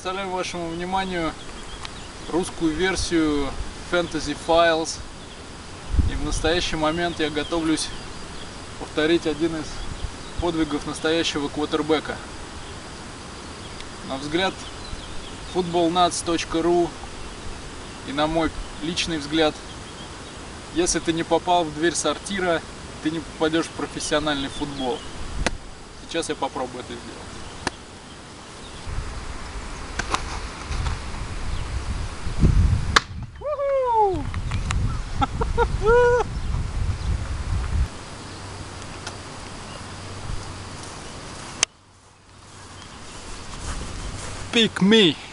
представляю вашему вниманию русскую версию Fantasy Files. И в настоящий момент я готовлюсь повторить один из подвигов настоящего квотербека. На взгляд footballnuts.ru и на мой личный взгляд, если ты не попал в дверь сортира, ты не попадешь в профессиональный футбол. Сейчас я попробую это сделать. Pick me!